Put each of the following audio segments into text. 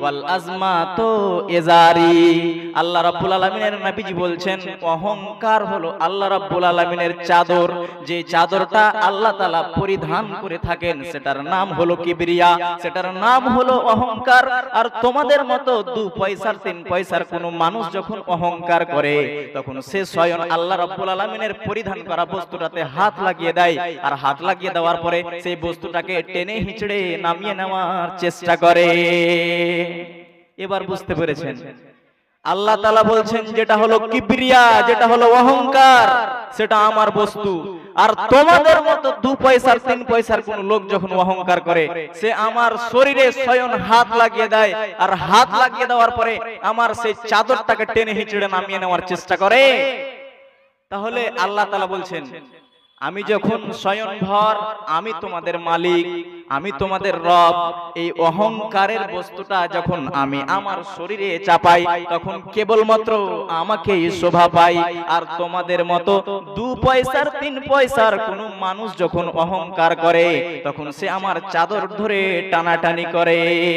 ওয়াল আজমাতু ইজারি। আল্লাহ রাব্বুল আলামিনের নবীজি বলছেন অহংকার হলো আল্লাহ রাব্বুল আলামিনের চাদর, যে চাদরটা আল্লাহ তাআলা পরিধান করে থাকেন সেটার নাম হলো কিবরিয়া, সেটার নাম হলো অহংকার। আর তোমাদের মতো 2 পয়সার 3 পয়সার কোন মানুষ যখন অহংকার করে তখন সে স্বয়ং আল্লাহ রাব্বুল আলামিনের পরিধান করা বস্তুটাতে হাত লাগিয়ে দেয়, আর হাত লাগিয়ে দেওয়ার পরে সেই বস্তুটাকে টেনে হিচড়ে নামিয়ে নেওয়ার চেষ্টা করে। এবার বুঝতে পেরেছেন? আল্লাহ তাআলা বলছেন যেটা হলো কিবরিয়া, যেটা হলো অহংকার, সেটা আমার বস্তু। আর তোমাদের মতো 2 পয়সার 3 পয়সার কোন লোক যখন অহংকার করে সে আমার শরীরে স্বয়ং হাত লাগিয়ে দেয়, আর হাত লাগিয়ে দেওয়ার পরে আমার সেই চাদরটাকে টেনে হিচড়ে নামিয়ে নেওয়ার চেষ্টা করে। তাহলে আল্লাহ তাআলা বলছেন আমি যখন স্বয়ংভর, আমি তোমাদের মালিক, আমি তোমাদের রব, এই অহংকারের বস্তুটা যখন আমি আমার শরীরে চাপাই তখন কেবলমাত্র আমাকেই শোভা পাই। আর তোমাদের মতো 2 পয়সার 3 পয়সার কোন মানুষ যখন অহংকার করে তখন সে আমার চাদর ধরে টানাটানি করে।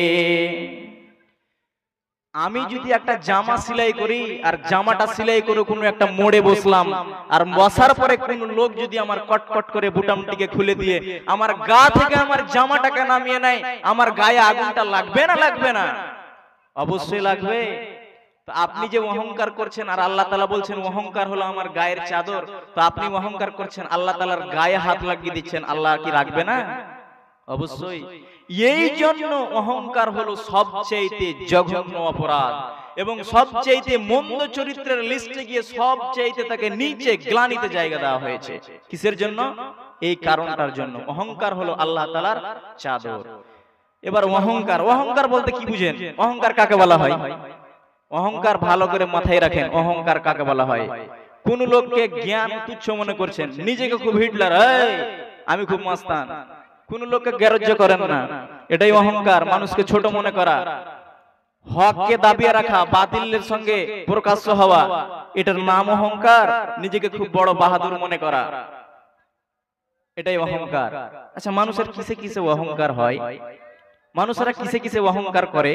আমি যদি একটা জামা সেলাই করি আর জামাটা সেলাই করে কোনো একটা মোড়ে বসলাম, আর বসার পরে কোন লোক যদি আমার কটকট করে বুটামটিকে খুলে দিয়ে আমার গা থেকে আমার জামাটাকে নামিয়ে নেয়, আমার গায়ে আগুনটা লাগবে না লাগবে না? অবশ্যই লাগবে। তো আপনি যে অহংকার করছেন আর আল্লাহ তাআলা বলছেন অহংকার হলো আমার গায়ের চাদর, তো আপনি অহংকার করছেন, আল্লাহ তাআলার গায়ে হাত লাগিয়ে দিচ্ছেন, আল্লাহ কি রাখবে না? অবশ্যই। এই জন্য অহংকার হলো সবচেয়ে জঘন্য অপরাধ এবং সবচেয়ে মন্দ চরিত্রের লিস্টে গিয়ে সবচেয়ে তাকে নিচে গ্লানিতে জায়গা দেওয়া হয়েছে। কিসের জন্য? এই কারণটার জন্য। অহংকার হলো আল্লাহ তাআলার চাদর। এবার অহংকার, অহংকার বলতে কি বুঝেন? অহংকার কাকে বলা হয়? অহংকার ভালো করে মাথায় রাখেন, অহংকার কাকে বলা হয়? কোন লোককে জ্ঞান তুচ্ছ মনে করছেন, নিজেকে খুব হিটলার, আমি খুব মাস্তান, কোন লোককে গ্রাহ্য করেন না, এটাই অহংকার। মানুষকে ছোট মনে করা, হককে দাবিয়ে রাখা, বাতিলের সঙ্গে প্রকাশ্য হওয়া, এটার নাম অহংকার। নিজেকে খুব বড় বাহাদুর মনে করা, এটাই অহংকার। আচ্ছা, মানুষের কিসে কিসে অহংকার হয়? মানুষেরা কিসে কিসে অহংকার করে?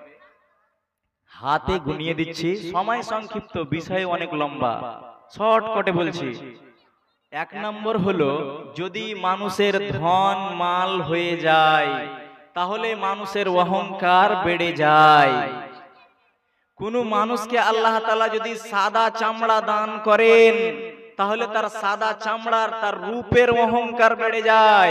হাতে গুনিয়ে দিচ্ছি, সময় সংক্ষিপ্ত, বিষয় অনেক লম্বা, শর্টকাটে বলছি। 1 নম্বর হলো যদি মানুষের ধন মাল হয়ে যায় তাহলে মানুষের অহংকার বেড়ে যায়। কোন মানুষকে আল্লাহ তাআলা যদি সাদা চামড়া দান করেন তাহলে তার সাদা চামড়ার, তার রূপের অহংকার বেড়ে যায়।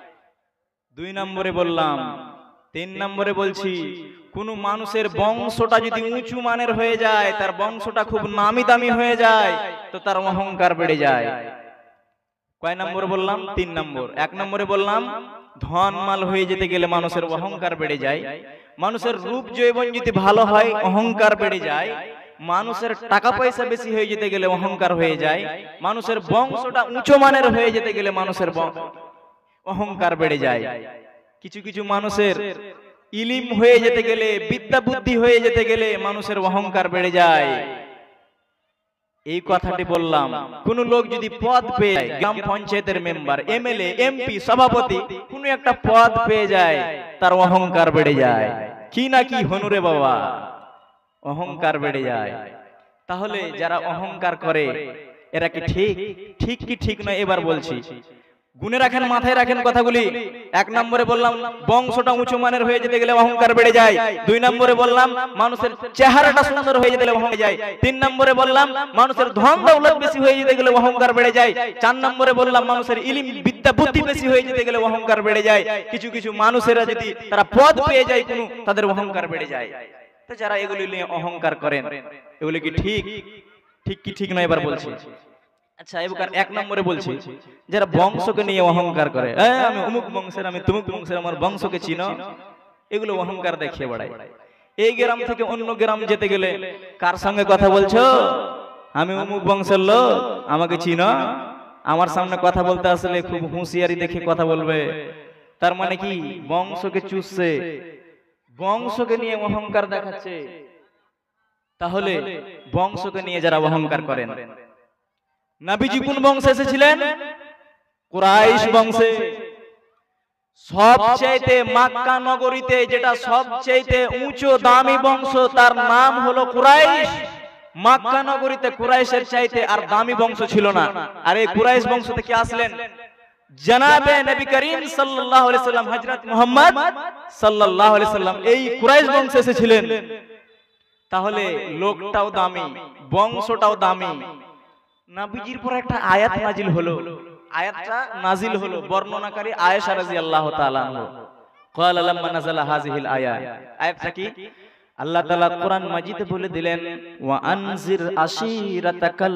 2 নম্বরে বললাম। 3 নম্বরে বলছি, কোন মানুষের বংশটা যদি উঁচু মানের হয়ে যায়, তার বংশটা খুব নামি দামি হয়ে যায়, তো তার অহংকার বেড়ে যায়। কয় নম্বর বললাম? 3 নম্বর। 1 নম্বরে বললাম ধন মাল হয়ে যেতে গেলে মানুষের অহংকার বেড়ে যায়। মানুষের রূপ যৌবন যদি ভালো হয় অহংকার বেড়ে যায়। মানুষের টাকা পয়সা বেশি হয়ে যেতে গেলে অহংকার হয়ে যায়। মানুষের বংশটা উঁচু মানের হয়ে যেতে গেলে মানুষের অহংকার বেড়ে যায়। কিছু কিছু মানুষের ইলিম হয়ে যেতে গেলে, বিদ্যা বুদ্ধি হয়ে যেতে গেলে মানুষের অহংকার বেড়ে যায়। এই কথাটি বললাম। কোন লোক যদি পদ পেয়ে যায়, গ্রাম পঞ্চায়েতের মেম্বার, এমএলএ, এমপি, সভাপতি, কোন একটা পদ পেয়ে যায়, তার অহংকার বেড়ে যায়। কি না কি হনুরে বাবা, অহংকার বেড়ে যায়। তাহলে যারা অহংকার করে এরা কি ঠিক? ঠিক কি ঠিক নয় এবার বলছি। গুনে রাখেন, মাথায় রাখেন কথাগুলি। 1 নম্বরে বললাম বংশটা উঁচু মানের হয়ে যেতে গেলে অহংকার বেড়ে যায়। 2 নম্বরে বললাম মানুষের চেহারাটা সুন্দর হয়ে যেতে গেলে অহংকার যায়। 3 নম্বরে বললাম মানুষের ধন দৌলত বেশি হয়ে যেতে গেলে অহংকার বেড়ে যায়। 4 নম্বরে বললাম মানুষের ইলম বিদ্যা বুদ্ধি বেশি হয়ে যেতে গেলে অহংকার বেড়ে যায়। কিছু কিছু মানুষেরা যদি তারা পদ পেয়ে যায় কোনো, তাদের অহংকার বেড়ে যায়। তো যারা এগুলি নিয়ে অহংকার করেন এগুলি কি ঠিক? ঠিক কি ঠিক নয় এবার বলছি। আচ্ছা, এবার 1 নম্বরে বলছি যারা বংশকে নিয়ে অহংকার করে, আমি অমুক বংশের, আমি তমুক বংশের, আমার বংশকে চিনো, এগুলো অহংকার দেখিয়ে বেড়ায়। এই গ্রাম থেকে অন্য গ্রাম যেতে গেলে কার সঙ্গে কথা বলছো? আমি অমুক বংশের লোক, আমাকে চিনো? আমার সামনে কথা বলতে আসলে খুব হুঁশিয়ারি দেখে কথা বলবে। তার মানে কি? বংশকে চুষছে, বংশকে নিয়ে অহংকার দেখাচ্ছে। তাহলে বংশকে নিয়ে যারা অহংকার করেন, নবীজি কোন বংশে এসেছিলেন? কুরাইশ বংশে। সবচাইতে মক্কা নগরীতে যেটা সবচাইতে উঁচু দামি বংশ তার নাম হলো কুরাইশ। মক্কা নগরীতে কুরাইশের চাইতে আর দামি বংশ ছিল না। আর এই কুরাইশ বংশ থেকে আসলেন জনাবে নবী করিম সাল্লাল্লাহু আলাইহি সাল্লাম, হযরত মুহাম্মদ সাল্লাল্লাহু আলাইহি সাল্লাম এই কুরাইশ বংশে এসেছিলেন। তাহলে লোকটাও দামি, বংশটাও দামি। নবীজির পর একটা আয়াত নাজিল হলো। আয়াতটা নাজিল হলো বর্ণনাকারী আয়েশা রাদিয়াল্লাহু তাআলা আনহা। ক্বালা লাম্মা নাযালা হাযিহিল আয়া। আয়াতটা কি? আল্লাহ তাআলা কোরআন মাজিদে বলে দিলেন, ওয়া আনজির আশিরাতাকাল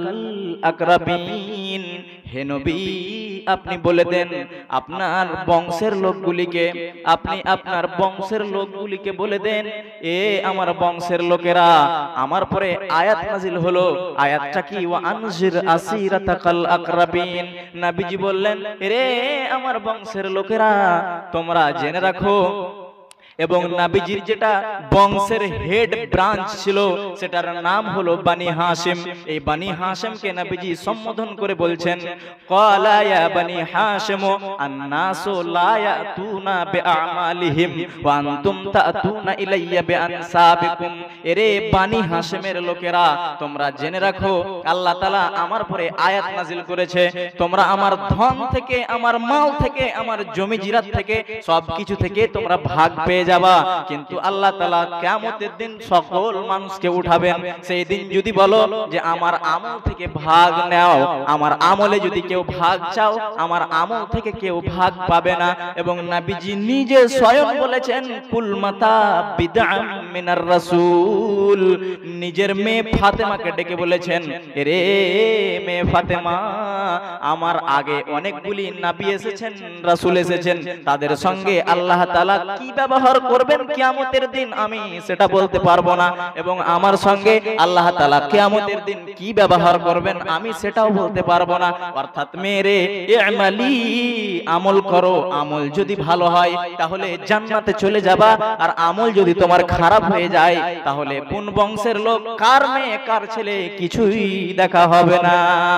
আকরাবিন। হে নবী, আপনি বলে দেন আপনার বংশের লোকগুলিকে, আপনি আপনার বংশের লোকগুলিকে বলে দেন, এ আমার বংশের লোকেরা। আমার পরে আয়াত নাজিল হলো। আয়াতটা কি? ওয়া আনজির আশিরাতাকাল আকরাবিন। নবীজি বললেন, রে আমার বংশের লোকেরা, তোমরা জেনে রাখো। এবং নবীজির যেটা বংশের হেড ব্রাঞ্চ ছিল সেটার নাম হলো বানি হাশিম। এই বানি হাশিমকে নবীজি সম্বোধন করে বলছেন, ক্বালা ইয়া বানি হাশিম আন-নাসু লা ইয়াতুনা বিআমালিহিম ওয়া আনতুম তাতুনা ইলাইয়া বিআনসাবিকুম। এরে বানি হাশিমের লোকেরা, তোমরা জেনে রাখো আল্লাহ তাআলা আমার পরে আয়াত নাজিল করেছে, তোমরা আমার ধন থেকে, আমার মাল থেকে, আমার জমি জিরাত থেকে, সবকিছু থেকে তোমরা ভাগ পেয়ে যাবা। কিন্তু আল্লাহ তাআলা কিয়ামতের দিন সকল মানুষকে উঠাবেন। সেই দিন যদি বলো যে আমার আমল থেকে ভাগ নাও, আমার আমলে যদি কেউ ভাগ চাও, আমার আমল থেকে কেউ ভাগ পাবে না। এবং নবীজি নিজে স্বয়ং বলেছেন, কুল মাতা বিদআম মিনার রাসূল। নিজের মেয়ে ফাতেমাকে ডেকে বলেছেন, রে মেয়ে ফাতেমা, আমার আগে অনেকগুলি নবী এসেছেন, রাসূল এসেছেন, তাদের সঙ্গে আল্লাহ তাআলা কি ব্যবহার করবেন কিয়ামতের দিন আমি সেটা বলতে পারবো না, এবং আমার সঙ্গে আল্লাহ তাআলা কিয়ামতের দিন কি ব্যবহার করবেন আমি সেটাও বলতে পারবো না। অর্থাৎ মেরে ইমালি, আমল করো, আমল যদি ভালো হয় তাহলে জান্নাতে চলে যাবা, আর আমল যদি তোমার খারাপ হয়ে যায় তাহলে কোন বংশের লোক, কার মেয়ে, কার ছেলে কিছুই দেখা হবে না।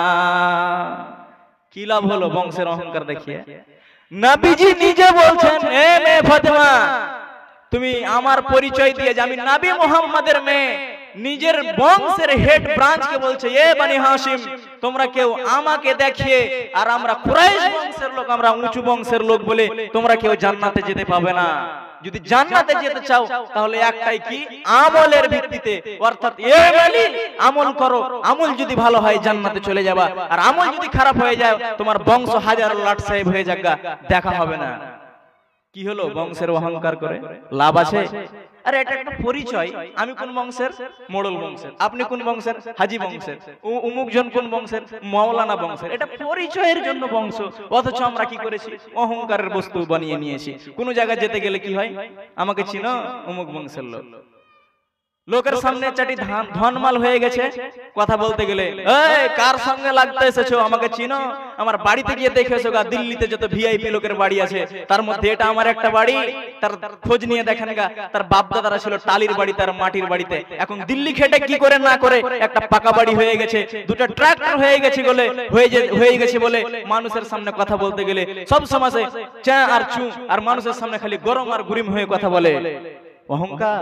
কি লাভ হলো বংশের অহংকার দেখিয়ে? নবীজি নিজে বলছেন, এ মেয়ে ফাতেমা, তুমি আমার পরিচয় দিয়ে যে আমি নবী মুহাম্মাদের মেয়ে, নিজের বংশের হেড ব্রাঞ্চকে বলছে, এ বানি হাশিম, তোমরা কেউ আমাকে দেখিয়ে, আর আমরা কুরাইশ বংশের লোক, আমরা উঁচু বংশের লোক বলে তোমরা কেউ জান্নাতে যেতে পাবে না। যদি জান্নাতে যেতে চাও তাহলে একটাই কি? আমলের ভিত্তিতে। অর্থাৎ এ মালি, আমল করো, আমল যদি ভালো হয় জান্নাতে চলে যাবা, আর আমল যদি খারাপ হয়ে যায় তোমার বংশ হাজারো লাট সাহেব হয়ে যাগা, দেখা হবে না। কি হলো? বংশের অহংকার করে লাভ আছে? আরে এটা একটা পরিচয়, আমি কোন বংশের? মোড়ল বংশের। আপনি কোন বংশের? হাজী বংশের। অমুক জন কোন বংশের? মাওলানা বংশের। এটা পরিচয়ের জন্য বংশ। অথচ আমরা কি করেছি? অহংকারের বস্তু বানিয়ে নিয়েছি। কোন জায়গায় যেতে গেলে কি হয়? আমাকে চিনো? অমুক বংশের লোক। লোকের সামনে চাটি ধনমাল হয়ে গেছে, কথা বলতে গেলে, এই কার সঙ্গে লাগতে এসেছো? আমাকে চিনো? আমার বাড়িতে গিয়ে দেখেছো গা, দিল্লিতে যত ভিআইপি লোকের বাড়ি আছে তার মধ্যে এটা আমার একটা বাড়ি। তার খোঁজ নিয়ে দেখেন গা, তার বাপ দাদারা ছিল টালির বাড়ি, তার মাটির বাড়িতে, এখন দিল্লি খেটে কি করে না করে একটা পাকা বাড়ি হয়ে গেছে, দুটো ট্রাক্টর হয়ে গেছে বলে, হয়ে গেছে বলে মানুষের সামনে কথা বলতে গেলে সব সময় চা আর চু, আর মানুষের সামনে খালি গরম আর গুরিম হয়ে কথা বলে। অহংকার,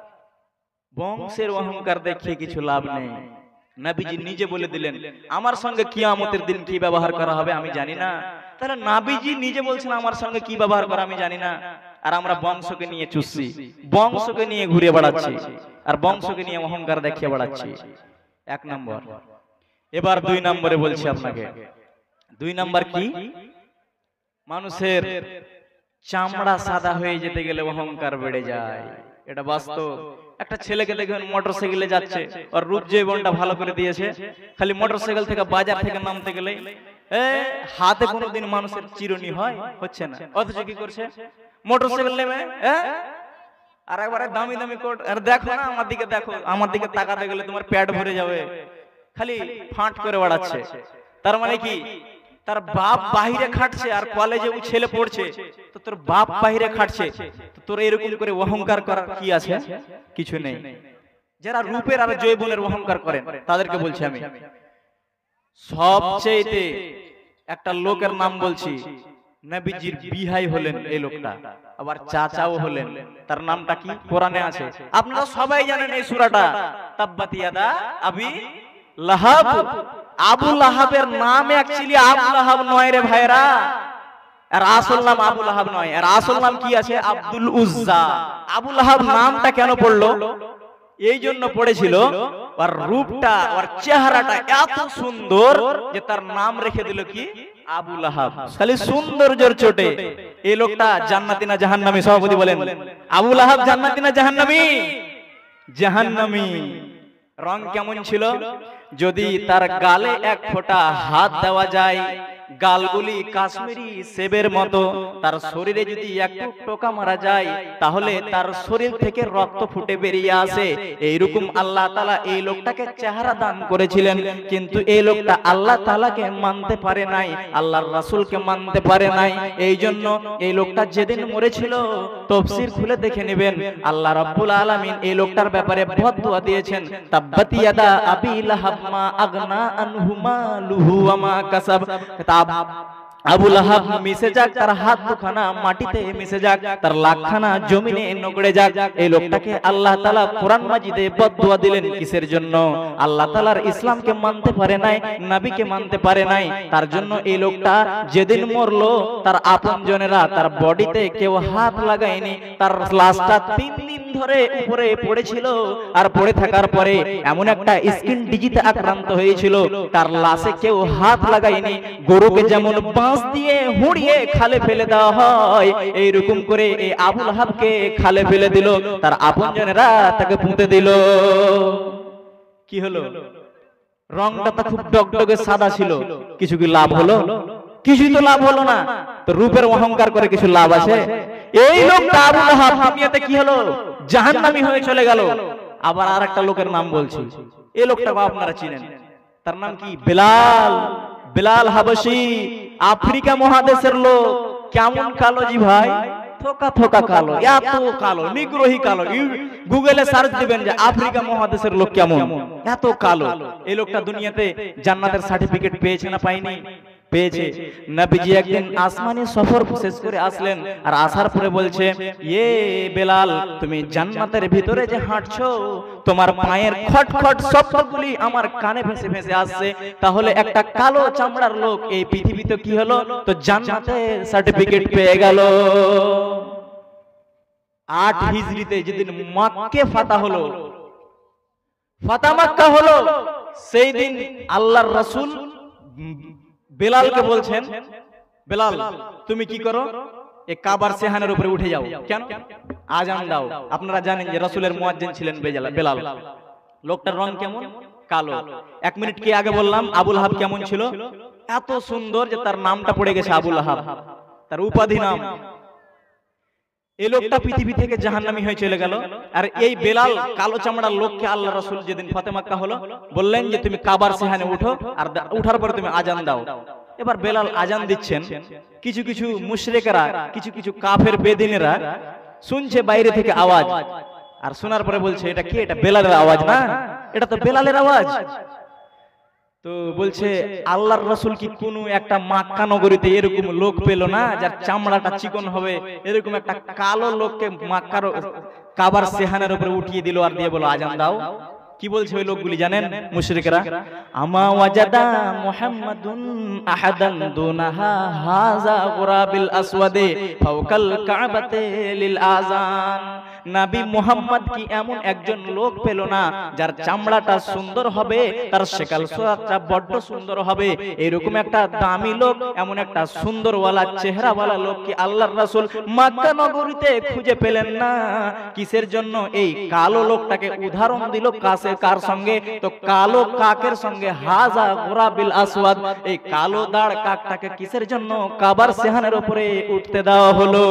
বংশের অহংকার দেখিয়ে কিছু লাভ নেই। নবীজি নিজে বলে দিলেন, আমার সঙ্গে কিয়ামতের দিন কি ব্যবহার করা হবে আমি জানি না। তাহলে নবীজি নিজে বলছেন আমার সঙ্গে কি ব্যবহার করা আমি জানি না, আর আমরা বংশকে নিয়ে চুষছি, বংশকে নিয়ে ঘুরে বেড়াচ্ছি, আর বংশকে নিয়ে অহংকার দেখিয়ে বেড়াচ্ছি। এক নম্বর। এবার দুই নম্বরে বলছি আপনাকে। দুই নম্বর কি? মানুষের চামড়া সাদা হয়ে যেতে গেলে অহংকার বেড়ে যায়। এটা বাস্তব। একটা ছেলেকে দেখবেন মোটরসাইকেলে যাচ্ছে, আর রূপ যৌবনটা ভালো করে দিয়েছে, খালি মোটরসাইকেল থেকে বাজার থেকে নামতে গেলে হাতে কোনোদিন মানুষের চিরুনি হয়? হচ্ছে না। অথচ কি করছে? মোটরসাইকেল নেমে আর একবারে দামি দামি কোট, আর দেখো না আমার দিকে, দেখো আমার দিকে তাকাতে গেলে তোমার পেট ভরে যাবে, খালি ফাঁট করে বেড়াচ্ছে। তার মানে কি? তার বাপ বাহিরে খাটছে আর কলেজে ও ছেলে পড়ছে, তো তোর বাপ বাহিরে খাটছে, তো তোর এরকম করে অহংকার করার কি আছে? কিছু নেই। যারা রূপের আর যৌবনের অহংকার করেন তাদেরকে বলছি আমি, সবচেয়ে একটা লোকের নাম বলছি, নবীজির বিহাই হলেন এই লোকটা, আবার চাচাও হলেন। তার নামটা কি কোরআনে আছে, আপনারা সবাই জানেন এই সূরাটা, তাব্বাত ইয়াদা আবি লাহাব। আবু লাহাবের নাম অ্যাকচুয়ালি আবু লাহাব নয় রে ভাইরা, আর আসল নাম আবু লাহাব নয়, আর আসল নাম কি আছে আব্দুল উজ্জা। আবু লাহাব নামটা কেন পড়লো, এই জন্য পড়েছিল ওর রূপটা, ওর চেহারাটা এত সুন্দর যে তার নাম রেখে দিল কি আবু লাহাব। খালি সৌন্দর্যের চোটে এই লোকটা জান্নাতি না জাহান্নামী? সভাপতি বলেন, আবু লাহাব জান্নাতি না জাহান্নামী? জাহান্নামী। রং কেমন ছিল? যদি তার গালে এক ফোঁটা হাত দেওয়া যায়, গালগুলি কাশ্মীরি সেবের মতো, তার শরীরে যদি একটু টোকা মারা যায় তাহলে তার শরীর থেকে রক্ত ফুটে বেরিয়ে আসে। এইরকম আল্লাহ তাআলা এই লোকটাকে চেহারা দান করেছিলেন, কিন্তু এই লোকটা আল্লাহ তাআলাকে মানতে পারে নাই, আল্লাহর রাসূলকে মানতে পারে নাই। এই জন্য এই লোকটা যেদিন মরেছিল, তাফসীর খুলে দেখে নেবেন, আল্লাহ রাব্বুল আলামিন এই লোকটার ব্যাপারে বদদুয়া দিয়েছেন, তাব্বাত ইয়াদা আবি লাহাব মা আগনা আনহু মালুহু ওয়া মা কাসাব। আবু লাহাব মিশে যাক, তার হাত দুখানা মাটিতে মিশে যাক, তার লাখখানা জমিনে নগড়ে যাক। এই লোকটাকে আল্লাহ তাআলা কোরআন মাজিদে বদদুয়া দিলেন, কিসের জন্য? আল্লাহ তাআলার ইসলামকে মানতে পারে নাই, নবীকে মানতে পারে নাই, তার জন্য এই লোকটা যেদিন মরলো তার আপনজনেরা তার বডিতে কেউ হাত লাগায়নি, তার লাশটা 3 দিন ধরে উপরে পড়েছিল, আর পড়ে থাকার পরে এমন একটা স্কিন ডিজিতে আক্রান্ত হয়েছিল, তার লাশে কেউ হাত লাগায়নি। গরুকে যেমন বাঁশ দিয়ে হুড়িয়ে খালে ফেলে দেওয়া হয়, এইরকম করে এই আবু লাহাবকে খালে ফেলে দিল, তার আপনজনেরা তাকে পুঁতে দিল। কি হলো? রংটা তো খুব টকটকে সাদা ছিল, কিছু কি লাভ হলো? কিছুই তো লাভ হলো না। তো রূপের অহংকার করে কিছু লাভ আছে? এই লোকটা আবু লাহাব দুনিয়াতে কি হলো? জাহান্নামী হয়ে চলে গেল। আবার আরেকটা লোকের নাম বলছি, এই লোকটাকে আপনারা চিনেন, তার নাম কি? বেলাল। বেলাল হাবশী, আফ্রিকা মহাদেশের লোক। কেমন কালো জি ভাই, থোকা থোকা কালো, এত কালো, নিগ্রহী কালো। গুগলে সার্চ দিবেন যে আফ্রিকা মহাদেশের লোক কেমন, এত কালো। এই লোকটা দুনিয়াতে জান্নাতের সার্টিফিকেট পেয়েছে না পায়নি? পেয়েছে। নবীজি একদিন আসমানি সফর শেষ করে আসলেন, আর আসার পরে বলছে, ইয়ে বেলাল, তুমি জান্নাতের ভিতরে যে হাঁটছো, তোমার পায়ের খটখট শব্দগুলি আমার কানে ভেসে ভেসে আসছে। তাহলে একটা কালো চামড়ার লোক এই পৃথিবীতে কি হলো? তো জান্নাতের সার্টিফিকেট পেয়ে গেল। 8 হিজরিতে যেদিন মক্কা ফাতা হলো, ফাতা মক্কা হলো, সেই দিন আল্লাহর রাসূল বেলালকে বলছেন, বেলাল তুমি কি করো? এই কাবার সেহানের উপরে উঠে যাও। কেন? আজান দাও। আপনারা জানেন যে রাসূলের মুয়াজ্জিন ছিলেন বেলাল। লোকটার রং কেমন? কালো। 1 মিনিট কি আগে বললাম আবু লাহাব কেমন ছিল? এত সুন্দর যে তার নামটা পড়ে গেছে আবু লাহাব, তার উপাধি নাম। এই লোকটা পৃথিবী থেকে জাহান্নামী হয়ে চলে গেল। আর এই বেলাল কালো চামড়ার লোককে আল্লাহ রাসূল যেদিন ফাতে মক্কা হলো বললেন যে তুমি কাবার সেহানে উঠো, আর উঠার পরে তুমি আজান দাও। এবার বেলাল আজান দিচ্ছেন, কিছু কিছু মুশরিকরা, কিছু কিছু কাফের বেদিনেরা শুনছে বাইরে থেকে আওয়াজ, আর শোনার পরে বলছে এটা কি? এটা বেলালের আওয়াজ না, এটা তো বেলালের আওয়াজ। তো বলছে আল্লাহর রাসূল কি কোন একটা মক্কা নগরীতে এরকম লোক পেল না যার চামড়াটা চিকন হবে? এরকম একটা কালো লোককে মক্কার কাবার সেহানের উপরে উঠিয়ে দিল, আর দিয়ে বলো আজান দাও। কি বলছে ওই লোকগুলি জানেন? মুশরিকরা, আমা ওয়াজাদা মুহাম্মাদুন আহাদান দুনাহা হাযা গুরাবিল আসওয়াদে ফাওকাল কাবাতে লিল আযান। নবী মুহাম্মদ কি এমন একজন লোক পেল না যার চামড়াটা সুন্দর হবে, তার শেকাল সোয়াটা বড্ড সুন্দর হবে? এরকম একটা দামি লোক, এমন একটা সুন্দরওয়ালা চেহারাওয়ালা লোক কি আল্লাহর রাসূল মক্কা নগরীতে খুঁজে পেলেন না? কিসের জন্য এই কালো লোকটাকে উদাহরণ দিল? কার সঙ্গে? তো কালো কাকের সঙ্গে। হাযা গুরাবিল আসওয়াদ, এই কালো দাড় কাকটাকে কিসের জন্য কাবার সেহানের উপরে উঠতে দেওয়া হলো?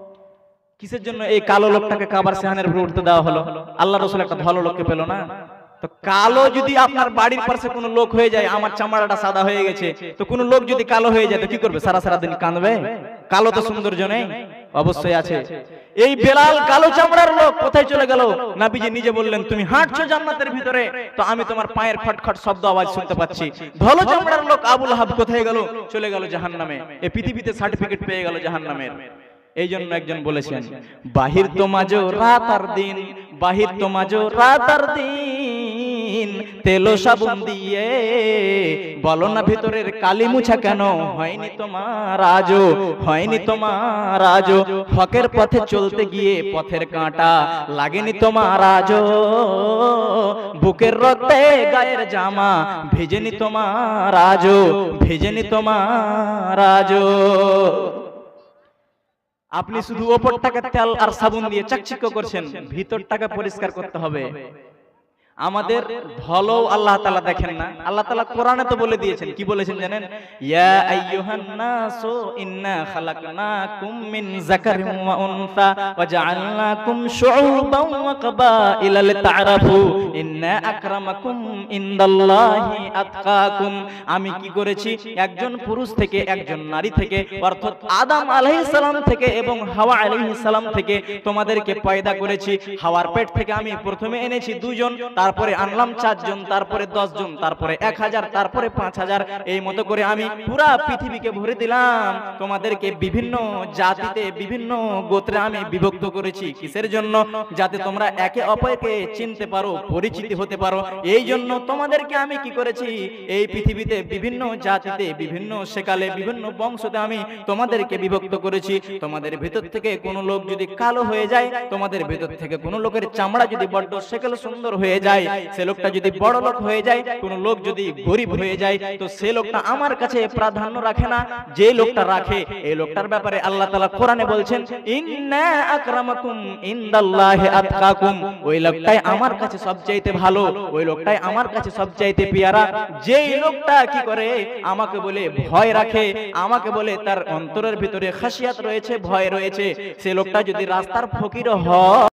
কিসের জন্য এই কালো লোকটাকে কাবার সেহানের উপরে উঠতে দেওয়া হলো? আল্লাহর রাসূল একটা ভালো লোককে পেল না? তো কালো যদি আপনার বাড়ির পাশে কোনো লোক হয়ে যায়, আমার চামড়াটা সাদা হয়ে গেছে, তো কোনো লোক যদি কালো হয়ে যায় তো কি করবে? সারা সারা দিন কাঁদবে? কালো তো সৌন্দর্য নেই, অবশ্যই আছে। এই বেলাল কালো চামড়ার লোক কোথায় চলে গেল? নবীজি নিজে বললেন, তুমি হাঁটছো জান্নাতের ভিতরে, তো আমি তোমার পায়ের খটখট শব্দ আওয়াজ শুনতে পাচ্ছি। ধলো চামড়ার লোক আবু লাহাব কোথায় গেল? চলে গেল জাহান্নামে। এই পৃথিবীতে সার্টিফিকেট পেয়ে গেল জাহান্নামের। এই জন্য একজন বলেছেন, বাহির তো মাঝো রাত আর দিন, বাহির তো মাঝো রাত আর দিন, তেল সাবুন দিয়ে বলো না ভিতরের কালি মুছা কেন হয়নি তোমার আজো, হয়নি তোমার আজো। হকের পথে চলতে গিয়ে পথের কাঁটা লাগেনি তোমার আজো, বুকের রক্তে গায়ের জামা ভেজেনি তোমার আজো, ভেজেনি তোমার আজো। আপনি শুধু ওপরটাকে তেল আর সাবুন দিয়ে চকচক করছেন, ভিতরটাকে পরিষ্কার করতে হবে। আমাদের ধলো আল্লাহ তাআলা দেখেন না? আল্লাহ তাআলা কোরআনে তো বলে দিয়েছেন, কি বলেছেন জানেন? ইয়া আইয়ুহান নাসু ইন্না খালাকনাকুম মিন যাকারিন ওয়া উনসা ওয়া জাআলনাকুম শুউবান ওয়া কাবাইলা লিতা'আরাফু ইন্না আকরামাকুম ইনদাল্লাহি আতকাকুম। আমি কি করেছি? একজন পুরুষ থেকে একজন নারী থেকে, অর্থাৎ আদম আলাইহিস সালাম থেকে এবং হাওয়া আলাইহিস সালাম থেকে তোমাদেরকে পয়দা করেছি। হাওয়ার পেট থেকে আমি প্রথমে এনেছি দুজন, তারপরে আনলাম 4 জন, তারপরে 10 জন, তারপরে 1000, তারপরে 5000, এই মতো করে আমি পুরা পৃথিবীকে ভরে দিলাম। তোমাদেরকে বিভিন্ন জাতিতে বিভিন্ন গোত্রে আমি বিভক্ত করেছি। কিসের জন্য? যাতে তোমরা একে অপরকে চিনতে পারো, পরিচিত হতে পারো। এই জন্য তোমাদেরকে আমি কি করেছি? এই পৃথিবীতে বিভিন্ন জাতিতে, বিভিন্ন সেকালে, বিভিন্ন বংশতে আমি তোমাদেরকে বিভক্ত করেছি। তোমাদের ভিতর থেকে কোনো লোক যদি কালো হয়ে যায়, তোমাদের ভিতর থেকে কোনো লোকের চামড়া যদি বড্ড সেকেল সুন্দর হয়ে যায়, সে লোকটা যদি বড় লোক হয়ে যায়, কোন লোক যদি গরিব হয়ে যায়, তো সে লোকটা আমার কাছে প্রাধান্য রাখে না। যে লোকটা রাখে, এই লোকটার ব্যাপারে আল্লাহ তাআলা কোরআনে বলছেন, ইন্না আকরামাকুম ইনদাল্লাহি আতকাকুম। ওই লোকটাই আমার কাছে সবচাইতে ভালো, ওই লোকটাই আমার কাছে সবচাইতে পেয়ারা। যেই লোকটা কি করে? আমাকে বলে ভয় রাখে, আমাকে বলে তার অন্তরের ভিতরে খাসিয়াত রয়েছে, ভয় রয়েছে। সে লোকটা যদি রাস্তার ফকির হয়